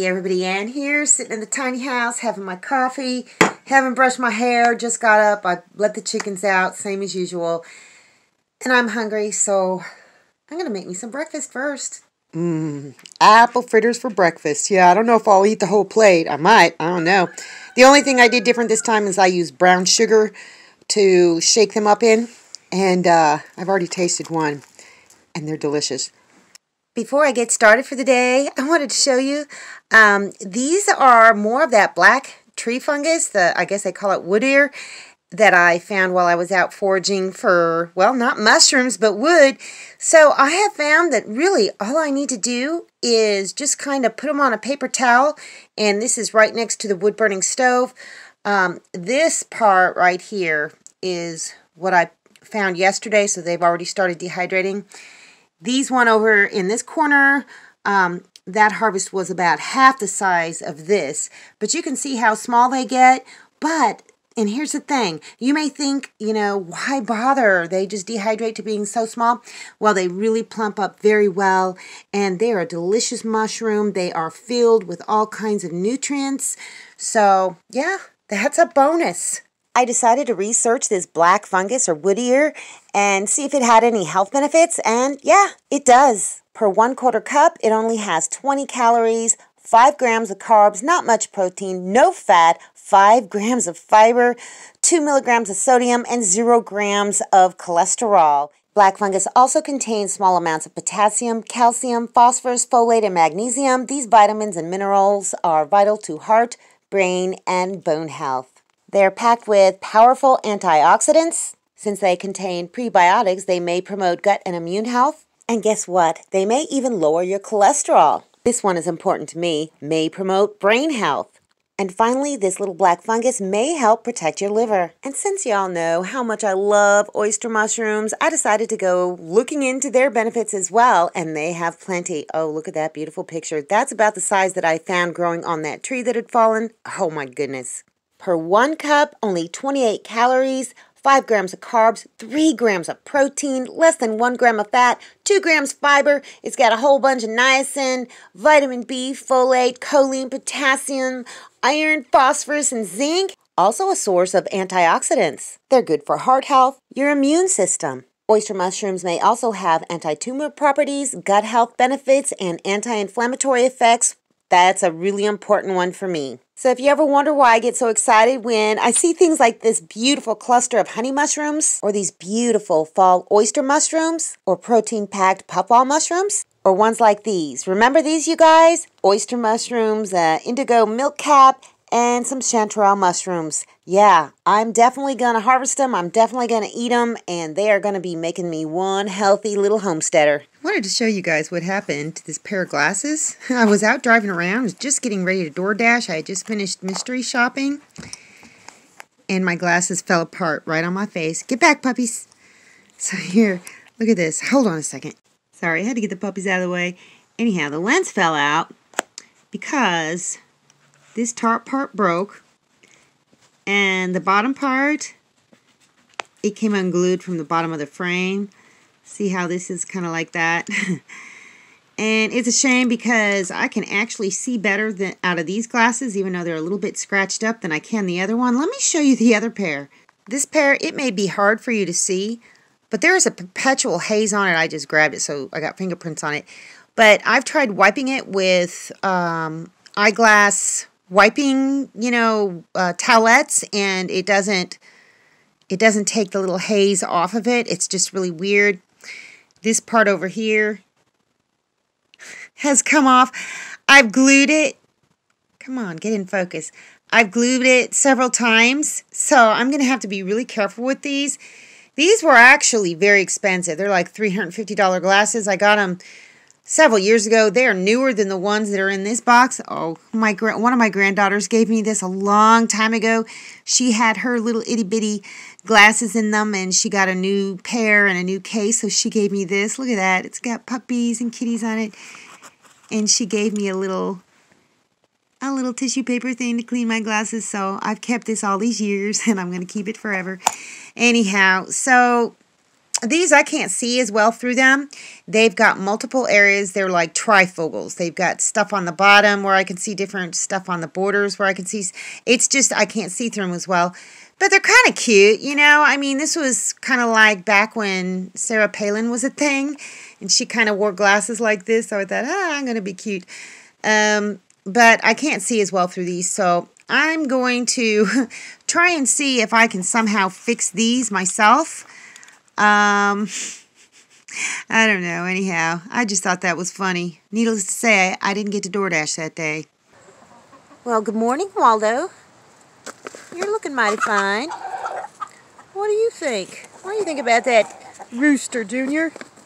Hey everybody, Ann here, sitting in the tiny house, having my coffee, haven't brushed my hair, just got up, I let the chickens out, same as usual, and I'm hungry, so I'm going to make me some breakfast first. Apple fritters for breakfast. Yeah, I don't know if I'll eat the whole plate. I might, I don't know. The only thing I did different this time is I used brown sugar to shake them up in, and I've already tasted one, and they're delicious. Before I get started for the day, I wanted to show you, these are more of that black tree fungus, I guess they call it wood ear, that I found while I was out foraging for, well, not mushrooms, but wood. So I have found that really all I need to do is just kind of put them on a paper towel, and this is right next to the wood-burning stove. This part right here is what I found yesterday, so they've already started dehydrating. These one over in this corner, that harvest was about half the size of this. But you can see how small they get. But, and here's the thing, you may think, you know, why bother? They just dehydrate to being so small. Well, they really plump up very well. And they're a delicious mushroom. They are filled with all kinds of nutrients. So, yeah, that's a bonus. I decided to research this black fungus or wood ear and see if it had any health benefits, and yeah, it does. Per 1/4 cup, it only has 20 calories, 5 grams of carbs, not much protein, no fat, 5 grams of fiber, 2 milligrams of sodium, and 0 grams of cholesterol. Black fungus also contains small amounts of potassium, calcium, phosphorus, folate, and magnesium. These vitamins and minerals are vital to heart, brain, and bone health. They're packed with powerful antioxidants. Since they contain prebiotics, they may promote gut and immune health. And guess what? They may even lower your cholesterol. This one is important to me. May promote brain health. And finally, this little black fungus may help protect your liver. And since y'all know how much I love oyster mushrooms, I decided to go looking into their benefits as well, and they have plenty. Oh, look at that beautiful picture. That's about the size that I found growing on that tree that had fallen. Oh my goodness. Per 1 cup, only 28 calories, 5 grams of carbs, 3 grams of protein, less than 1 gram of fat, 2 grams fiber. It's got a whole bunch of niacin, vitamin B, folate, choline, potassium, iron, phosphorus, and zinc. Also a source of antioxidants. They're good for heart health, your immune system. Oyster mushrooms may also have anti-tumor properties, gut health benefits, and anti-inflammatory effects. That's a really important one for me. So if you ever wonder why I get so excited when I see things like this beautiful cluster of honey mushrooms, or these beautiful fall oyster mushrooms, or protein-packed puffball mushrooms, or ones like these. Remember these, you guys? Oyster mushrooms, indigo milk cap, and some chanterelle mushrooms. Yeah, I'm definitely going to harvest them. I'm definitely going to eat them, and they are going to be making me one healthy little homesteader. I wanted to show you guys what happened to this pair of glasses. I was out driving around, was just getting ready to DoorDash. I had just finished mystery shopping, and my glasses fell apart right on my face. Get back, puppies. So here, look at this. Hold on a second. Sorry, I had to get the puppies out of the way. Anyhow, the lens fell out because this top part broke, and the bottom part, it came unglued from the bottom of the frame. See how this is kind of like that? And it's a shame because I can actually see better than out of these glasses, even though they're a little bit scratched up, than I can the other one. Let me show you the other pair. This pair, it may be hard for you to see, but there is a perpetual haze on it. I just grabbed it, so I got fingerprints on it. But I've tried wiping it with eyeglass wiping, towelettes, and it doesn't take the little haze off of it. It's just really weird. This part over here has come off. I've glued it. Come on, get in focus. I've glued it several times, so I'm going to have to be really careful with these. These were actually very expensive. They're like $350 glasses. I got them several years ago. They are newer than the ones that are in this box. Oh, one of my granddaughters gave me this a long time ago. She had her little itty-bitty glasses in them, and she got a new pair and a new case, so she gave me this. Look at that. It's got puppies and kitties on it. And she gave me a little tissue paper thing to clean my glasses, so I've kept this all these years, and I'm going to keep it forever. Anyhow, so These I can't see as well through them. They've got multiple areas. They're like trifocals. They've got stuff on the bottom where I can see different stuff on the borders where I can see. It's just I can't see through them as well. But they're kind of cute, you know. I mean, this was kind of like back when Sarah Palin was a thing. And she kind of wore glasses like this. So I thought, I'm going to be cute. But I can't see as well through these. So I'm going to try and see if I can somehow fix these myself. I don't know. Anyhow, I just thought that was funny. Needless to say, I didn't get to DoorDash that day. Well, good morning, Waldo. You're looking mighty fine. What do you think? What do you think about that rooster, Junior?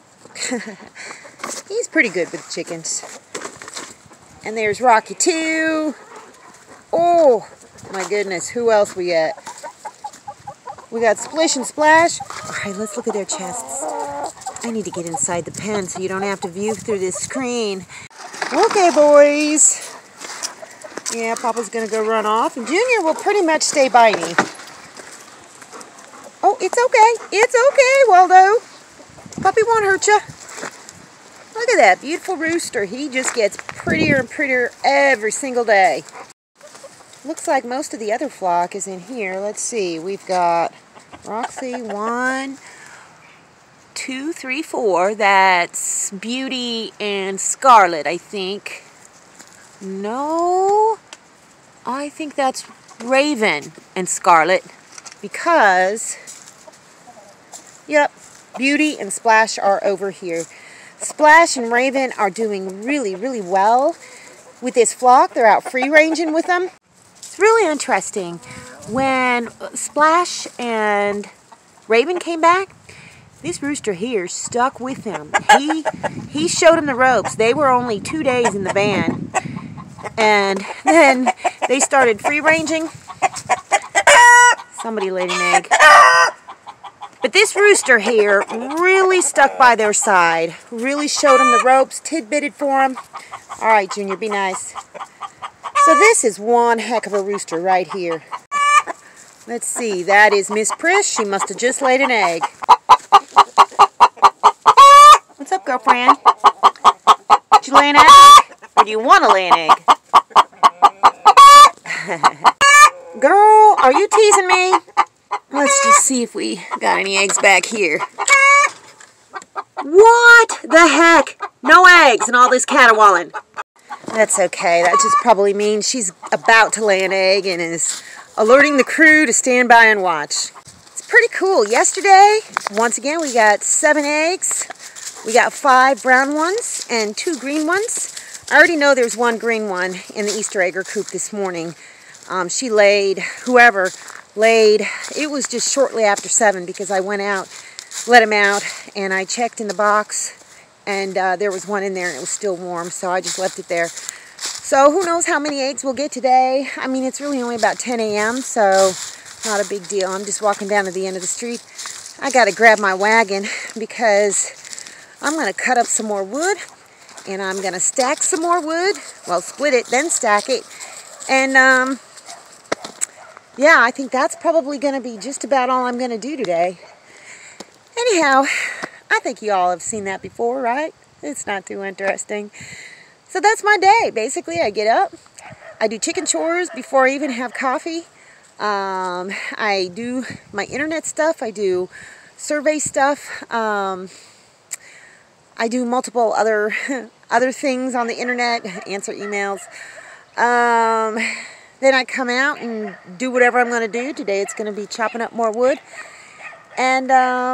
He's pretty good with chickens. And there's Rocky, too. Oh, my goodness. Who else we got? We got Splish and Splash. All right, let's look at their chests. I need to get inside the pen so you don't have to view through this screen. Okay, boys. Yeah, Papa's going to go run off. And Junior will pretty much stay by me. Oh, it's okay. It's okay, Waldo. Puppy won't hurt you. Look at that beautiful rooster. He just gets prettier and prettier every single day. Looks like most of the other flock is in here. Let's see. We've got Roxy, 1, 2, 3, 4. That's Beauty and Scarlet, I think. No, I think that's Raven and Scarlet because, yep, Beauty and Splash are over here. Splash and Raven are doing really, really well with this flock. They're out free ranging with them. It's really interesting. When Splash and Raven came back, this rooster here stuck with them. He showed them the ropes. They were only 2 days in the van. And then they started free ranging. Somebody laid an egg. But this rooster here really stuck by their side. Really showed them the ropes, tidbitted for them. All right, Junior, be nice. So this is one heck of a rooster right here. Let's see, that is Miss Prish. She must have just laid an egg. What's up, girlfriend? Did you lay an egg? Or do you want to lay an egg? Girl, are you teasing me? Let's just see if we got any eggs back here. What the heck? No eggs and all this caterwauling. That's okay. That just probably means she's about to lay an egg and is alerting the crew to stand by and watch. It's pretty cool. Yesterday, once again, we got 7 eggs. We got 5 brown ones and 2 green ones. I already know there's 1 green one in the Easter egger coop this morning. She laid, whoever laid, it was just shortly after 7 because I went out, let him out, and I checked in the box, and there was 1 in there and it was still warm, so I just left it there. So who knows how many eggs we'll get today. I mean, it's really only about 10 a.m., so not a big deal. I'm just walking down to the end of the street. I got to grab my wagon because I'm going to cut up some more wood, and I'm going to stack some more wood. Well, split it, then stack it. And, yeah, I think that's probably going to be just about all I'm going to do today. Anyhow, I think you all have seen that before, right? It's not too interesting. So that's my day. Basically, I get up, I do chicken chores before I even have coffee. I do my internet stuff. I do survey stuff. I do multiple other things on the internet, answer emails. Then I come out and do whatever I'm going to do. Today it's going to be chopping up more wood. And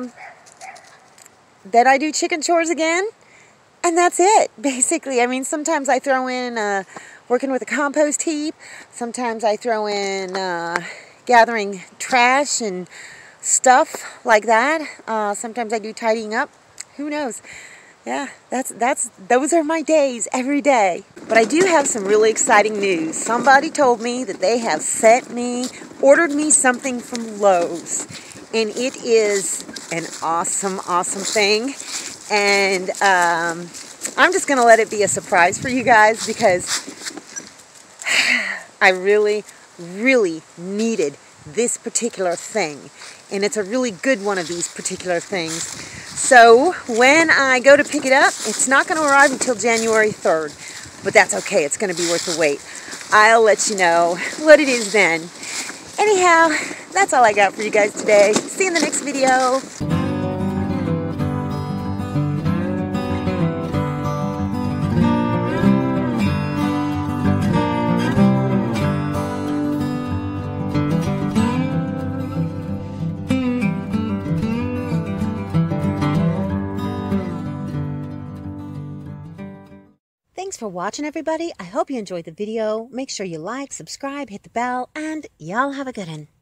then I do chicken chores again. And that's it, basically. I mean, sometimes I throw in working with a compost heap. Sometimes I throw in gathering trash and stuff like that. Sometimes I do tidying up. Who knows? Yeah, those are my days every day. But I do have some really exciting news. Somebody told me that they have ordered me something from Lowe's. And it is an awesome, awesome thing. And I'm just going to let it be a surprise for you guys because I really, really needed this particular thing. And it's a really good one of these particular things. So when I go to pick it up, it's not going to arrive until January 3rd. But that's okay. It's going to be worth the wait. I'll let you know what it is then. Anyhow, that's all I got for you guys today. See you in the next video. Thanks for watching, everybody. I hope you enjoyed the video. Make sure you like, subscribe, hit the bell, and y'all have a good one.